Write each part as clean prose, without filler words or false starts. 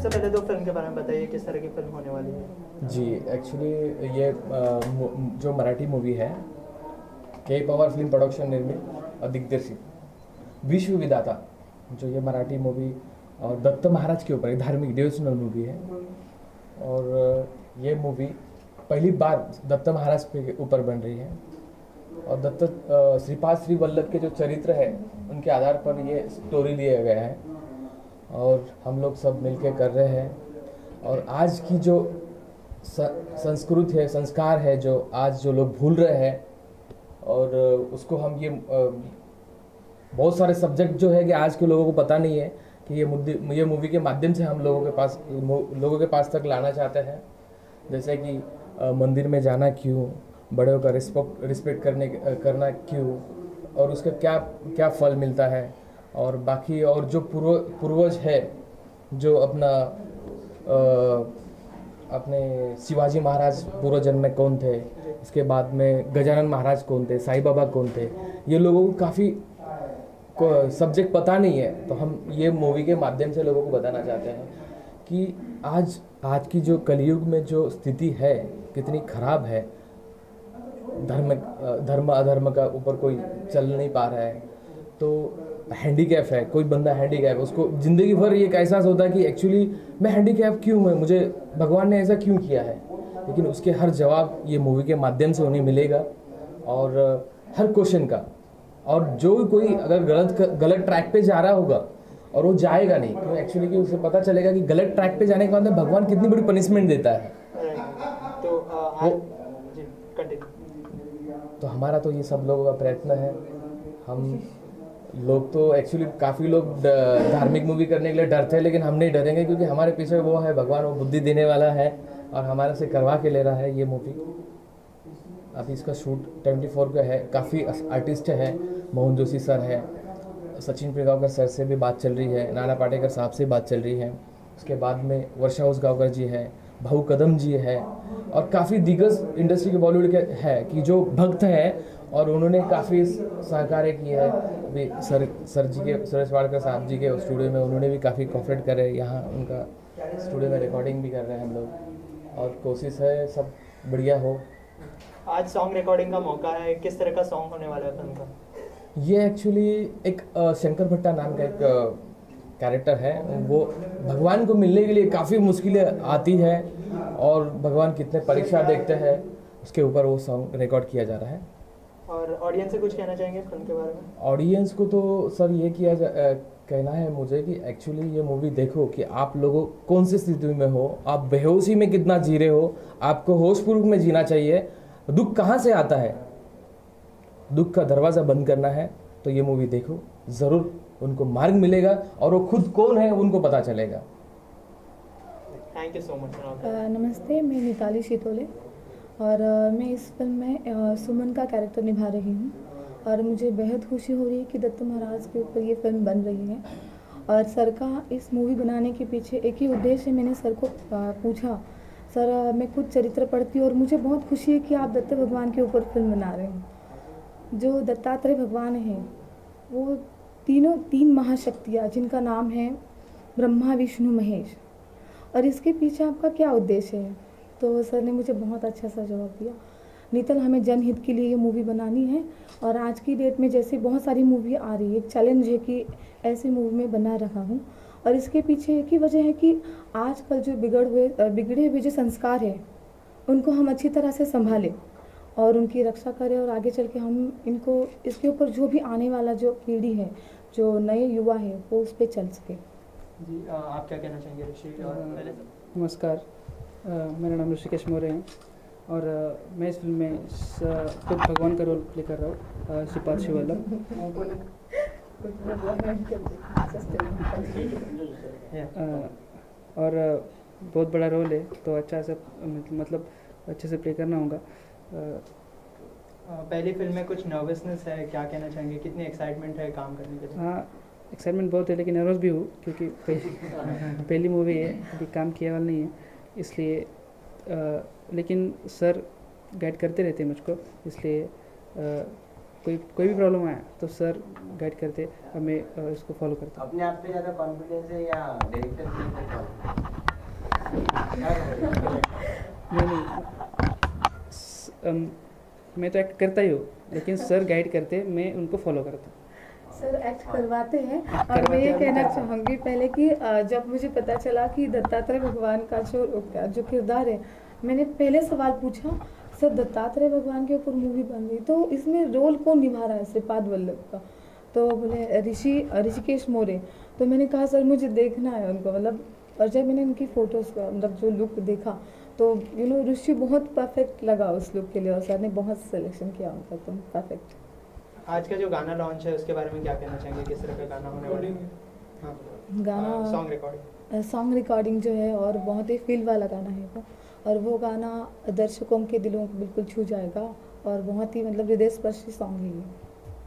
सबसे पहले तो फिल्म के बारे में बताइए, किस तरह की फिल्म होने वाली है? जी, एक्चुअली ये जो मराठी मूवी है, के पावर फिल्म प्रोडक्शन निर्मित और दिग्दर्शित विश्व विधाता, जो ये मराठी मूवी और दत्त महाराज के ऊपर एक धार्मिक डिवोशनल मूवी है। और ये मूवी पहली बार दत्त महाराज के ऊपर बन रही है और दत्त श्रीपाद श्री वल्लभ के जो चरित्र है उनके आधार पर ये स्टोरी लिया गया है और हम लोग सब मिलके कर रहे हैं। और आज की जो संस्कृत है, संस्कार है, जो आज जो लोग भूल रहे हैं और उसको हम ये बहुत सारे सब्जेक्ट जो है कि आज के लोगों को पता नहीं है कि ये मूवी के माध्यम से हम लोगों के पास तक लाना चाहते हैं। जैसे कि मंदिर में जाना क्यों, बड़ों का रिस्पेक्ट करना क्यों और उसका क्या क्या फल मिलता है, और बाकी और जो पूर्वज है जो अपने शिवाजी महाराज पूर्व जन्म में कौन थे, इसके बाद में गजानन महाराज कौन थे, साईं बाबा कौन थे, ये लोगों को काफ़ी सब्जेक्ट पता नहीं है। तो हम ये मूवी के माध्यम से लोगों को बताना चाहते हैं कि आज की जो कलयुग में जो स्थिति है कितनी खराब है। धर्म अधर्म का ऊपर कोई चल नहीं पा रहा है, तो हैंडीकैप है, कोई बंदा हैंडीकैप, उसको ज़िंदगी भर ये एहसास होता है कि एक्चुअली मैं हैंडीकैप क्यों हूँ, मुझे भगवान ने ऐसा क्यों किया है। लेकिन उसके हर जवाब ये मूवी के माध्यम से उन्हें मिलेगा और हर क्वेश्चन का। और जो कोई अगर गलत ट्रैक पे जा रहा होगा और वो जाएगा नहीं, तो एक्चुअली कि उसे पता चलेगा कि गलत ट्रैक पे जाने के बाद में भगवान कितनी बड़ी पनिशमेंट देता है। तो हमारा तो ये सब लोगों का प्रयत्न है। हम लोग तो एक्चुअली काफ़ी लोग धार्मिक मूवी करने के लिए डरते हैं, लेकिन हम नहीं डरेंगे क्योंकि हमारे पीछे वो है भगवान, वो बुद्धि देने वाला है और हमारे से करवा के ले रहा है ये मूवी। अभी इसका शूट 24 का है, काफ़ी आर्टिस्ट है, मोहन जोशी सर है, सचिन पिलगांवकर सर से भी बात चल रही है, नाना पाटेकर साहब से बात चल रही है, उसके बाद में वर्षा उसगांवकर जी है, भाऊ कदम जी है और काफ़ी दिग्गज इंडस्ट्री के बॉलीवुड के है कि जो भक्त हैं और उन्होंने काफ़ी सहकार्य किया है। अभी सर जी के, सुरेश वाड़कर साहब जी के स्टूडियो में उन्होंने भी काफ़ी कोऑपरेट करे, यहाँ उनका स्टूडियो में रिकॉर्डिंग भी कर रहे हैं हम लोग और कोशिश है सब बढ़िया हो। आज सॉन्ग रिकॉर्डिंग का मौका है, किस तरह का सॉन्ग होने वाला है फिल्म का? ये एक्चुअली एक शंकर भट्टा नाम का एक कैरेक्टर है, वो भगवान को मिलने के लिए काफ़ी मुश्किलें आती है और भगवान कितने परीक्षा देखते हैं, उसके ऊपर वो सॉन्ग रिकॉर्ड किया जा रहा है। और ऑडियंस से कुछ कहना चाहेंगे फिल्म के बारे में? ऑडियंस को तो सर ये कहना है मुझे कि एक्चुअली ये मूवी देखो कि आप लोगों कौन सी स्थिति में हो, आप बेहोशी में कितना जी रहे हो, आपको होशपूर्वक में जीना चाहिए। दुख कहाँ से आता है, दुख का दरवाज़ा बंद करना है, तो ये मूवी देखो, ज़रूर उनको मार्ग मिलेगा और वो खुद कौन है उनको पता चलेगा। Thank you so much. नमस्ते, मैं मिताली शीतोले और मैं इस फिल्म में सुमन का कैरेक्टर निभा रही हूँ और मुझे बेहद खुशी हो रही है कि दत्त महाराज के ऊपर ये फिल्म बन रही है। और सर का इस मूवी बनाने के पीछे एक ही उद्देश्य है। मैंने सर को पूछा, सर मैं खुद चरित्र पढ़ती हूँ और मुझे बहुत खुशी है कि आप दत्त भगवान के ऊपर फिल्म बना रहे हैं। जो दत्तात्रेय भगवान हैं वो तीन महाशक्तियाँ जिनका नाम है ब्रह्मा विष्णु महेश, और इसके पीछे आपका क्या उद्देश्य है? तो सर ने मुझे बहुत अच्छा सा जवाब दिया, नीतल हमें जनहित के लिए ये मूवी बनानी है और आज की डेट में जैसे बहुत सारी मूवी आ रही है, एक चैलेंज है कि ऐसी मूवी में बना रहा हूँ। और इसके पीछे एक ही वजह है कि आजकल जो बिगड़े हुए जो संस्कार है उनको हम अच्छी तरह से संभालें और उनकी रक्षा करें और आगे चल के हम इनको इसके ऊपर जो भी आने वाला जो पीढ़ी है, जो नए युवा है, वो उस पर चल सके। जी आप क्या कहना चाहेंगे ऋषि? नमस्कार, मेरा नाम ऋषिकेश मौर्य है और मैं इस फिल्म में खुद भगवान का रोल प्ले कर रहा हूँ, श्रीपाद श्री वल्लभ। और बहुत बड़ा रोल है तो अच्छा से मतलब अच्छे से प्ले करना होगा। पहली फिल्म में कुछ नर्वसनेस है, क्या कहना चाहेंगे? कितनी एक्साइटमेंट है काम करने के लिए? हाँ, एक्साइटमेंट बहुत है लेकिन नर्वस भी हूँ क्योंकि पहली मूवी है, अभी काम किया वाला नहीं है इसलिए। लेकिन सर गाइड करते रहते हैं मुझको, इसलिए कोई भी प्रॉब्लम आया तो सर गाइड करते, हमें इसको फॉलो करते। अपने आप पे ज़्यादा कॉन्फिडेंस है या डायरेक्टर पे? नहीं, मैं तो एक्ट करता ही हूँ, लेकिन सर गाइड करते, मैं उनको फॉलो करता हूँ। सर एक्ट करवाते हैं। और मैं ये कहना चाहूँगी पहले कि जब मुझे पता चला कि दत्तात्रेय भगवान का जो किरदार है, मैंने पहले सवाल पूछा, सर दत्तात्रेय भगवान के ऊपर मूवी बन रही, तो इसमें रोल कौन निभा रहा है श्रीपाद वल्लभ का? तो बोले ऋषिकेश मोरे। तो मैंने कहा सर मुझे देखना है उनको, मतलब। और जब मैंने उनकी फ़ोटोज़ का मतलब जो लुक देखा, तो ऋषि बहुत परफेक्ट लगा उस लुक के लिए, और सर ने बहुत सिलेक्शन किया उनका, तो परफेक्ट। आज का जो गाना लॉन्च है उसके बारे में क्या कहना चाहेंगे, किस तरह का गाना होने वाला है? हाँ, गाना सॉन्ग रिकॉर्डिंग जो है, और बहुत ही फील वाला गाना है वो, और वो गाना दर्शकों के दिलों को बिल्कुल छू जाएगा, और बहुत ही मतलब हृदय स्पर्शी सॉन्ग है ये।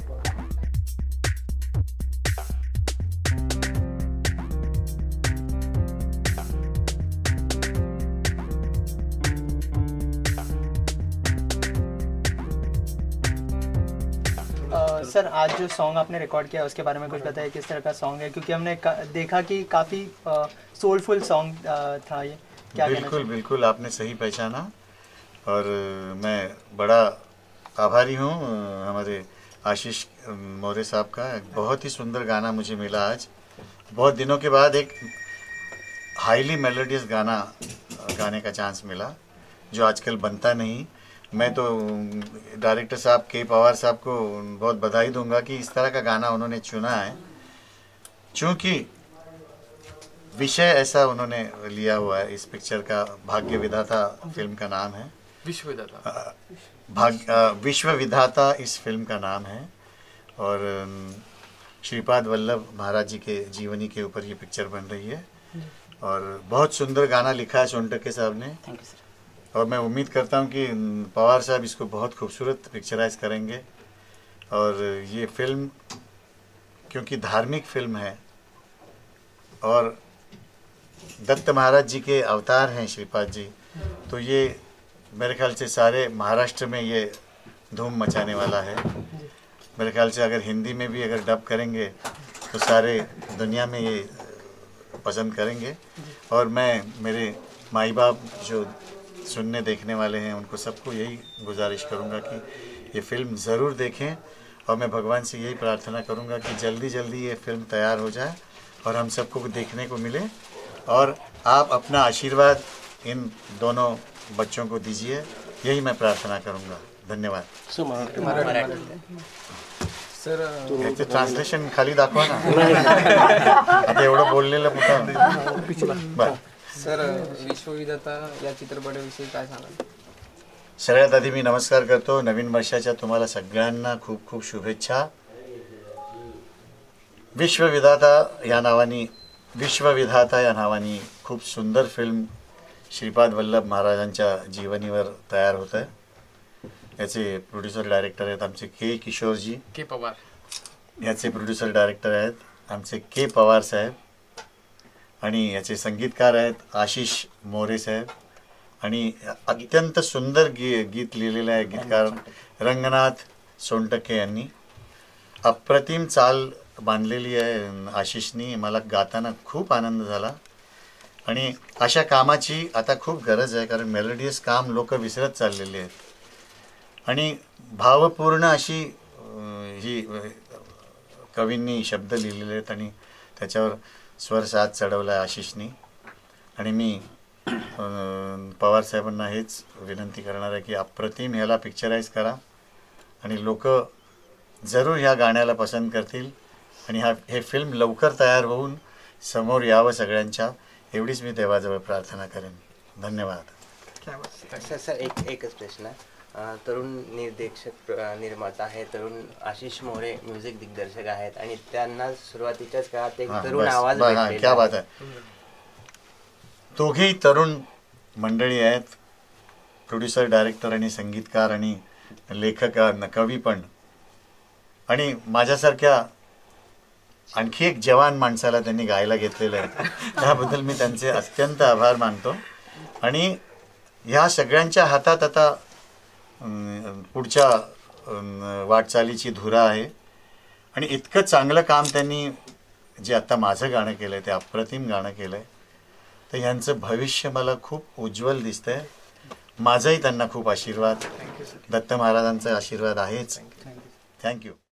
सर आज जो सॉन्ग आपने रिकॉर्ड किया उसके बारे में कुछ बताइए, किस तरह का सॉन्ग है? क्योंकि हमने देखा कि काफ़ी सोलफुल सॉन्ग था ये, क्या बिल्कुल बिल्कुल आपने सही पहचाना, और मैं बड़ा आभारी हूँ हमारे आशीष मौर्य साहब का। बहुत ही सुंदर गाना मुझे मिला आज, बहुत दिनों के बाद एक हाईली मेलोडियस गाना गाने का चांस मिला, जो आजकल बनता नहीं। मैं तो डायरेक्टर साहब के पवार साहब को बहुत बधाई दूंगा कि इस तरह का गाना उन्होंने चुना है, क्योंकि विषय ऐसा उन्होंने लिया हुआ है। इस पिक्चर का भाग्य विधाता फिल्म का नाम है, विश्व विधाता इस फिल्म का नाम है, और श्रीपाद वल्लभ महाराज जी के जीवनी के ऊपर ये पिक्चर बन रही है, और बहुत सुंदर गाना लिखा है सोनटके साहब ने। Thank you sir. और मैं उम्मीद करता हूँ कि पवार साहब इसको बहुत खूबसूरत पिक्चराइज करेंगे। और ये फिल्म क्योंकि धार्मिक फिल्म है, और दत्त महाराज जी के अवतार हैं श्रीपाद जी, तो ये मेरे ख्याल से सारे महाराष्ट्र में ये धूम मचाने वाला है। मेरे ख्याल से अगर हिंदी में भी अगर डब करेंगे तो सारे दुनिया में ये पसंद करेंगे। और मैं मेरे माई बाप जो सुनने देखने वाले हैं उनको सबको यही गुजारिश करूंगा कि ये फिल्म ज़रूर देखें, और मैं भगवान से यही प्रार्थना करूंगा कि जल्दी जल्दी ये फिल्म तैयार हो जाए और हम सबको देखने को मिले। और आप अपना आशीर्वाद इन दोनों बच्चों को दीजिए, यही मैं प्रार्थना करूंगा। धन्यवाद सर याचं ट्रान्सलेशन खाली दाखवा ना, आता एवढं बोललेलं कुठं बरं। सर विश्वविधाता या चित्रपटाविषयी काय सांगाल? सगळ्यात आधी मी नमस्कार करतो, नवीन वर्षाच्या तुम्हाला सगळ्यांना खूप खूप शुभेच्छा। विश्वविधाता या नावाने खूप सुंदर फिल्म श्रीपाद वल्लभ महाराजांच्या जीवनीवर तयार होत आहे। याचे प्रोड्युसर डायरेक्टर आहेत आमचे किशोरजी के पवार, याचे प्रोड्युसर डायरेक्टर आहेत आमचे पवार साहेब, आणि याचे संगीतकार आहेत आशीष मोरे साहेब, आणि अत्यंत सुंदर गीत लिहिलेलं आहे गीतकार रंगनाथ सोनटके यांनी। अप्रतिम चाल बांधलेली आहे आशिषनी, मला गाताना खूप आनंद झाला। आणि अशा कामाची आता खूप गरज आहे, कारण मेलोडियस काम लोक विसरत चाललेले आहेत, आणि भावपूर्ण अशी ही कवींनी शब्द लिहिलेले आहेत, आणि त्याच्यावर स्वर साथ चढवला आहे आशिषनी। आणि मी पवार साहेबांना हेच विनंती करणार आहे की अप्रतिम ह्याला पिक्चराइज करा, आणि लोक जरूर ह्या गाण्याला पसंत करतील, आणि हे फिल्म लवकर तयार होऊन समोर यावं सगळ्यांच्या, एवढीच मी देवाजवळ प्रार्थना करेन। धन्यवाद। सर एकच प्रश्न आहे, तरुण निर्देशक निर्माता आहे, तरुण आशीष मोरे म्युझिक दिग्दर्शक आहेत, आणि त्यांना सुरुवातीच्याच काळात एक तरुण आवाज भेटलेला क्या बात आहे। दोघेही तरुण मंडळी आहेत, प्रोड्युसर डायरेक्टर आणि संगीतकार आणि लेखक कवी पण, आणि माझ्यासारख्या आणखी एक जवान माणसाला त्यांनी गायला घेतलेलं आहे, त्याबद्दल मी त्यांचे अत्यंत आभार मानतो। आणि ह्या सगळ्यांच्या हातात आता पुढच्या वाटचालीची धुरा आहे, आणि इतकं चांगलं काम त्यांनी जे आता माझं गाणं केलं आहे ते अप्रतिम गाणं केलं आहे, तर ह्यांचं भविष्य मला खूप उज्ज्वल दिसतंय. माझाही त्यांना खूप आशीर्वाद, दत्त महाराजांचा आशीर्वाद आहेच. थँक्यू.